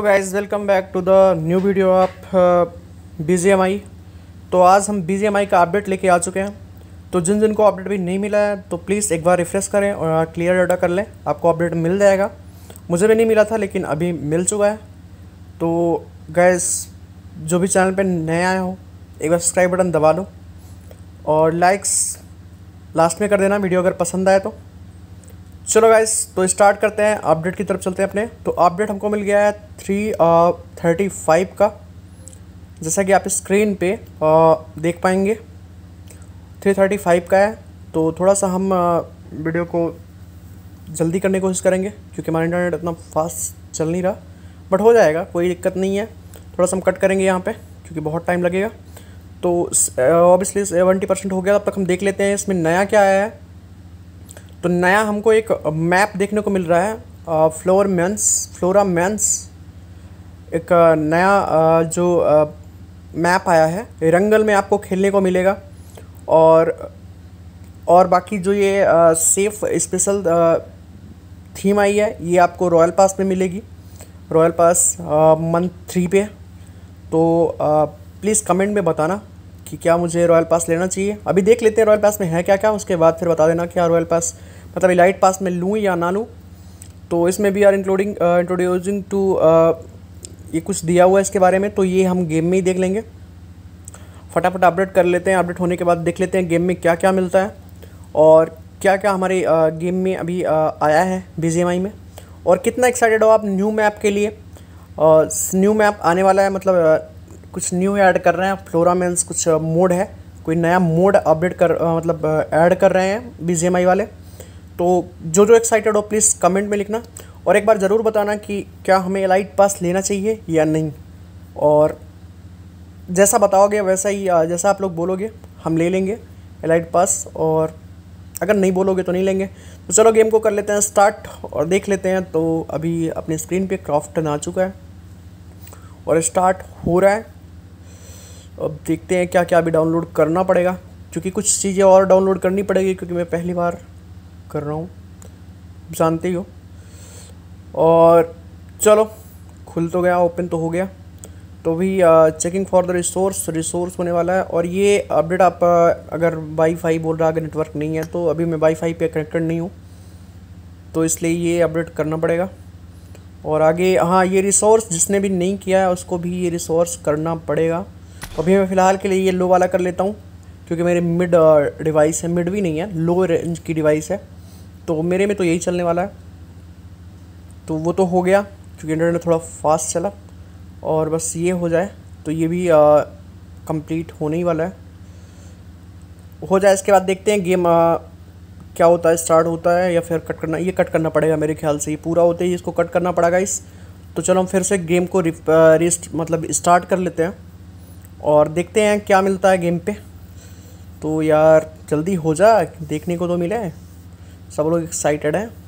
Guys, welcome back to the new video of BGMI। तो आज हम BGMI का अपडेट लेके आ चुके हैं। तो जिन जिन को अपडेट भी नहीं मिला है तो प्लीज़ एक बार रिफ्रेश करें और क्लियर डाटा कर लें, आपको अपडेट मिल जाएगा। मुझे भी नहीं मिला था लेकिन अभी मिल चुका है। तो गाइस, जो भी चैनल पे नए आए हो एक बार सब्सक्राइब बटन दबा लो और लाइक्स लास्ट में कर देना वीडियो अगर पसंद आए तो। चलो गाइस, तो स्टार्ट करते हैं, अपडेट की तरफ चलते हैं अपने। तो अपडेट हमको मिल गया है 3:35 का, जैसा कि आप स्क्रीन पे देख पाएंगे 3:35 का है। तो थोड़ा सा हम वीडियो को जल्दी करने की कोशिश करेंगे क्योंकि हमारा इंटरनेट इतना फास्ट चल नहीं रहा, बट हो जाएगा, कोई दिक्कत नहीं है। थोड़ा सा हम कट करेंगे यहाँ पे क्योंकि बहुत टाइम लगेगा। तो ऑब्वियसली 70% हो गया, तब तक हम देख लेते हैं इसमें नया क्या आया है। तो नया हमको एक मैप देखने को मिल रहा है, फ्लोरा मेंस एक नया जो मैप आया है, रंगल में आपको खेलने को मिलेगा। और बाकी जो ये सेफ स्पेशल थीम आई है ये आपको रॉयल पास में मिलेगी, रॉयल पास मंथ 3 पे। तो प्लीज़ कमेंट में बताना कि क्या मुझे रॉयल पास लेना चाहिए। अभी देख लेते हैं रॉयल पास में है क्या क्या, उसके बाद फिर बता देना क्या रॉयल पास मतलब इलाइट पास में लूँ या ना लूँ। तो इसमें भी इंट्रोड्यूसिंग टू ये कुछ दिया हुआ है इसके बारे में, तो ये हम गेम में ही देख लेंगे। फटाफट अपडेट कर लेते हैं, अपडेट होने के बाद देख लेते हैं गेम में क्या क्या मिलता है और क्या क्या हमारे गेम में अभी आया है BGMI में। और कितना एक्साइटेड हो आप न्यू मैप के लिए। न्यू मैप आने वाला है, मतलब कुछ न्यू ऐड कर रहे हैं, फ्लोरा मेंस कुछ मोड है, कोई नया मोड अपडेट मतलब ऐड कर रहे हैं BGMI वाले। तो जो एक्साइटेड हो प्लीज़ कमेंट में लिखना और एक बार ज़रूर बताना कि क्या हमें एलाइट पास लेना चाहिए या नहीं। और जैसा बताओगे वैसा ही, जैसा आप लोग बोलोगे हम ले लेंगे एलाइट पास, और अगर नहीं बोलोगे तो नहीं लेंगे। तो चलो गेम को कर लेते हैं स्टार्ट और देख लेते हैं। तो अभी अपनी स्क्रीन पे क्रॉफ्टन आ चुका है और स्टार्ट हो रहा है। अब देखते हैं क्या क्या अभी डाउनलोड करना पड़ेगा, क्योंकि कुछ चीज़ें और डाउनलोड करनी पड़ेगी क्योंकि मैं पहली बार कर रहा हूँ, जानते ही हो। और चलो खुल तो गया, ओपन तो हो गया। तो भी चेकिंग फॉर द रिसोर्स होने वाला है। और ये अपडेट आप अगर वाईफाई बोल रहा, अगर नेटवर्क नहीं है तो अभी मैं वाईफाई पे कनेक्टेड नहीं हूँ, तो इसलिए ये अपडेट करना पड़ेगा। और आगे हाँ, ये रिसोर्स जिसने भी नहीं किया है उसको भी ये रिसोर्स करना पड़ेगा। तो अभी मैं फ़िलहाल के लिए ये लो वाला कर लेता हूँ क्योंकि मेरे मिड डिवाइस है, मिड भी नहीं है, लो रेंज की डिवाइस है, तो मेरे में तो यही चलने वाला है। तो वो तो हो गया क्योंकि इंटरनेट थोड़ा फास्ट चला, और बस ये हो जाए तो ये भी कंप्लीट होने ही वाला है, हो जाए। इसके बाद देखते हैं गेम क्या होता है, स्टार्ट होता है या फिर कट करना। ये कट करना पड़ेगा मेरे ख्याल से, ये पूरा होते ही इसको कट करना पड़ेगा इस। तो चलो हम फिर से गेम को मतलब स्टार्ट कर लेते हैं और देखते हैं क्या मिलता है गेम पे। तो यार जल्दी हो जा, देखने को तो मिले, सब लोग एक्साइटेड हैं।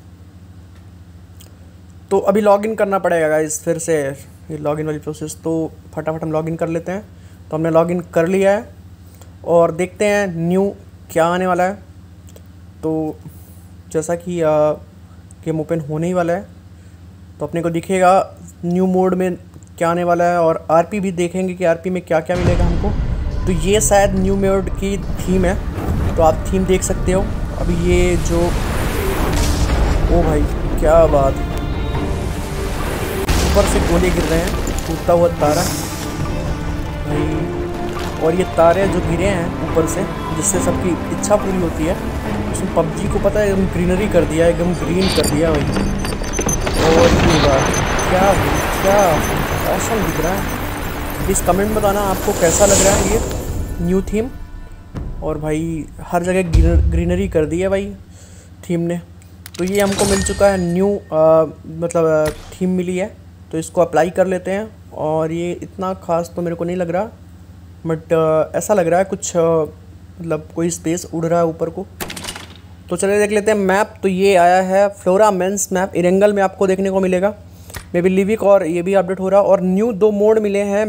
तो अभी लॉगिन करना पड़ेगा गाइस फिर से, ये लॉगिन वाली प्रोसेस। तो फटाफट हम लॉगिन कर लेते हैं। तो हमने लॉगिन कर लिया है और देखते हैं न्यू क्या आने वाला है। तो जैसा कि गेम ओपन होने ही वाला है तो अपने को दिखेगा न्यू मोड में क्या आने वाला है, और RP भी देखेंगे कि RP में क्या क्या मिलेगा हमको। तो ये शायद न्यू मोड की थीम है, तो आप थीम देख सकते हो। अभी ये जो, ओ भाई क्या बात, ऊपर से गोले गिर रहे हैं, टूटता हुआ तारा भाई। और ये तारे जो गिरे हैं ऊपर से जिससे सबकी इच्छा पूरी होती है, उसमें PUBG को पता है एकदम ग्रीनरी कर दिया, एकदम ग्रीन कर दिया भाई। और ये बात क्या ऑसम दिख रहा है। प्लीज़ कमेंट बताना आपको कैसा लग रहा है ये न्यू थीम। और भाई हर जगह ग्रीनरी कर दी है भाई थीम ने। तो ये हमको मिल चुका है न्यू मतलब थीम मिली है, तो इसको अप्लाई कर लेते हैं। और ये इतना ख़ास तो मेरे को नहीं लग रहा, बट ऐसा लग रहा है कुछ मतलब कोई स्पेस उड़ रहा है ऊपर को। तो चलिए देख लेते हैं मैप। तो ये आया है फ्लोरा मेंस मैप, इरेंगल में आपको देखने को मिलेगा, मे बी लिविक, और ये भी अपडेट हो रहा है। और न्यू 2 मोड मिले हैं,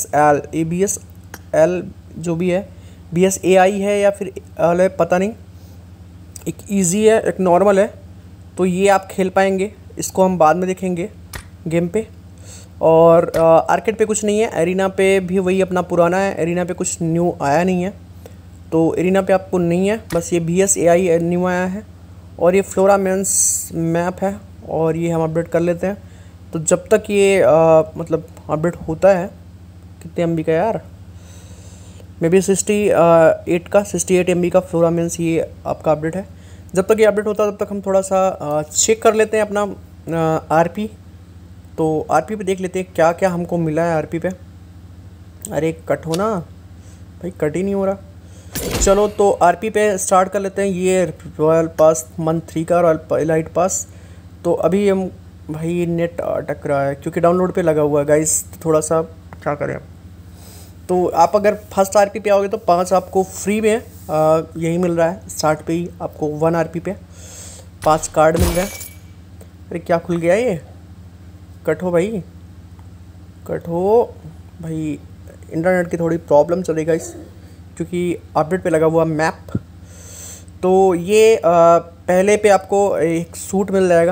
BSL जो भी है, BSAI है या फिर है पता नहीं, एक ईजी है एक नॉर्मल है। तो ये आप खेल पाएंगे, इसको हम बाद में देखेंगे गेम पे। और आर्केड पे कुछ नहीं है, एरिना पे भी वही अपना पुराना है, एरिना पे कुछ न्यू आया नहीं है, तो एरिना पे आपको नहीं है, बस ये BSAI न्यू आया है और ये फ्लोरा मेंस मैप है और ये हम अपडेट कर लेते हैं। तो जब तक ये मतलब अपडेट होता है, कितने MB का यार, मे बी 68 MB का फ्लोरा मेंस ये आपका अपडेट है। जब तक ये अपडेट होता है तब तक हम थोड़ा सा चेक कर लेते हैं अपना RP। तो RP पे देख लेते हैं क्या क्या हमको मिला है RP पे। अरे कट हो ना भाई, कट ही नहीं हो रहा। चलो तो RP पे स्टार्ट कर लेते हैं। ये रॉयल पास मंथ 3 का रॉयल इलाइट पास। तो अभी हम भाई नेट अटक रहा है क्योंकि डाउनलोड पे लगा हुआ है गाइस, थोड़ा सा क्या करें। तो आप अगर फर्स्ट RP पे आओगे तो 5 आपको फ्री में यही मिल रहा है, स्टार्ट पे ही आपको 1 RP पे 5 कार्ड मिल रहे हैं। अरे क्या खुल गया ये, कट हो भाई, कट हो भाई। इंटरनेट की थोड़ी प्रॉब्लम चलेगा इस, क्योंकि अपडेट पे लगा हुआ मैप। तो ये पहले पे आपको एक सूट मिल जाएगा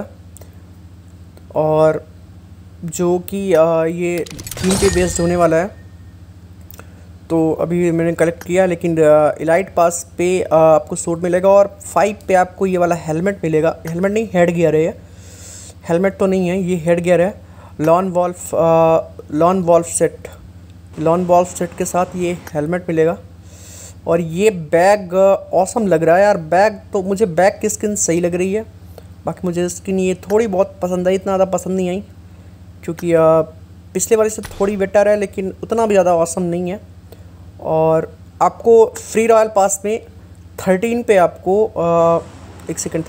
और जो कि ये थीम पे बेस्ड होने वाला है। तो अभी मैंने कलेक्ट किया, लेकिन इलाइट पास पे आपको सूट मिलेगा और 5 पे आपको ये वाला हेलमेट मिलेगा। हेलमेट नहीं, हेड गियर है ये, हेलमेट तो नहीं है, ये हेड गियर है। लॉन वॉल्फ सेट के साथ ये हेलमेट मिलेगा। और ये बैग ऑसम लग रहा है यार, बैग तो मुझे बैग की स्किन सही लग रही है। बाकी मुझे स्किन ये थोड़ी बहुत पसंद आई, इतना ज़्यादा पसंद नहीं आई क्योंकि पिछले वाले से थोड़ी बेटर है, लेकिन उतना भी ज़्यादा ऑसम नहीं है। और आपको फ्री रॉयल पास में 13 पे आपको एक सेकंड,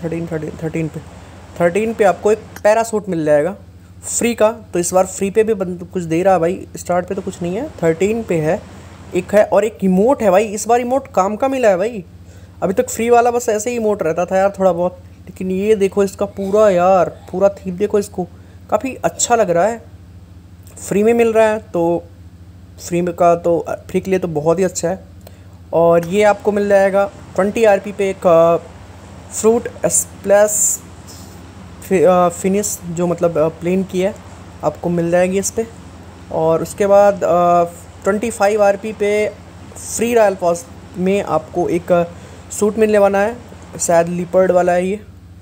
13 पे आपको एक पैरासूट मिल जाएगा फ्री का। तो इस बार फ्री पे भी कुछ दे रहा है भाई, स्टार्ट पे तो कुछ नहीं है, 13 पे है एक है। और एक इमोट है भाई, इस बार इमोट काम का मिला है भाई। अभी तक फ्री वाला बस ऐसे ही इमोट रहता था यार थोड़ा बहुत, लेकिन ये देखो इसका पूरा यार पूरा थीम देखो, इसको काफ़ी अच्छा लग रहा है, फ्री में मिल रहा है। तो फ्री का तो फ्री के लिए तो बहुत ही अच्छा है। और ये आपको मिल जाएगा 20 RP पे एक फ्रूट स्प्लैश फिनिश, जो मतलब प्लेन की है, आपको मिल जाएगी इस पर। और उसके बाद 25 RP पे फ्री रॉयल पास में आपको एक सूट मिलने वाला है, शायद लिपर्ड वाला है ये।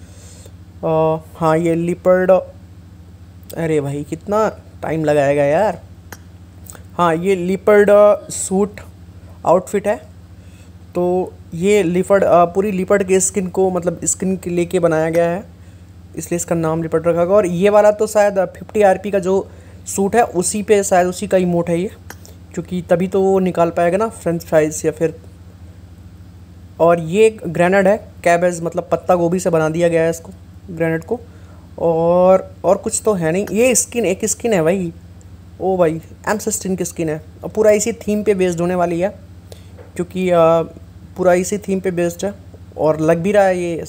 हाँ ये लिपर्ड, अरे भाई कितना टाइम लगाएगा यार। हाँ ये लिपर्ड सूट आउटफिट है। तो ये लिपर्ड पूरी लिपर्ड के स्किन को मतलब स्किन के लेके बनाया गया है, इसलिए इसका नाम लिपर्ड रखा गया। और ये वाला तो शायद 50 RP का जो सूट है उसी पे शायद उसी का इमोट है ये, क्योंकि तभी तो वो निकाल पाएगा ना फ्रेंच फ्राइज या फिर। और ये ग्रेनेड है, कैबेज मतलब पत्ता गोभी से बना दिया गया है इसको, ग्रेनेड को। और कुछ तो है नहीं, ये स्किन एक स्किन है भाई, ओ भाई M16 की स्किन है। और पूरा इसी थीम पे बेस्ड होने वाली है, क्योंकि पूरा इसी थीम पे बेस्ड है। और लग भी रहा है ये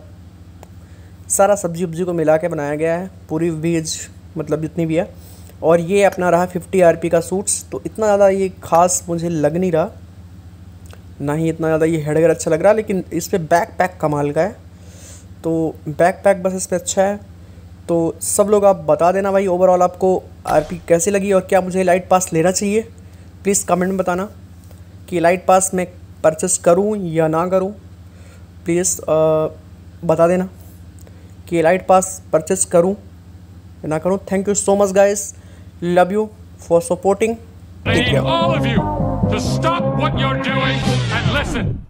सारा सब्जी उब्जी को मिला के बनाया गया है, पूरी वेज मतलब जितनी भी है। और ये अपना रहा 50 RP का सूट्स। तो इतना ज़्यादा ये खास मुझे लग नहीं रहा, ना ही इतना ज़्यादा ये हेडगेयर अच्छा लग रहा, लेकिन इस पर बैक पैक कमाल का है। तो बैक पैक बस इस पर अच्छा है। तो सब लोग आप बता देना भाई ओवरऑल आपको RP कैसी लगी और क्या मुझे लाइट पास लेना चाहिए। प्लीज़ कमेंट में बताना कि लाइट पास मैं परचेस करूं या ना करूं। प्लीज़ बता देना कि लाइट पास परचेस करूं या ना करूं। Thank you so much guys, love you for supporting. I need all of you to stop what you're doing and listen.